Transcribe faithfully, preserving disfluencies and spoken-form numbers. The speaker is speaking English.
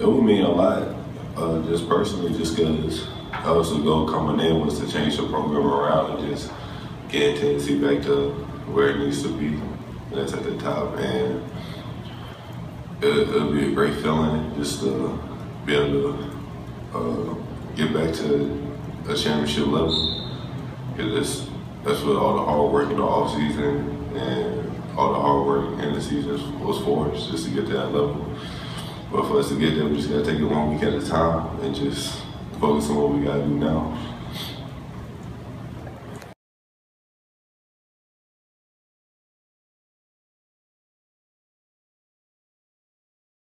it would mean a lot, uh, just personally, just because that was the goal coming in, was to change the program around and just get Tennessee back to where it needs to be. That's at the top, and it, it'll be a great feeling just to be able to uh, get back to a championship level. Because that's what all the hard work in the off season and all the hard work in the season was for, us, just to get to that level. But for us to get there, we just gotta take it one week at a time and just focus on what we gotta do now.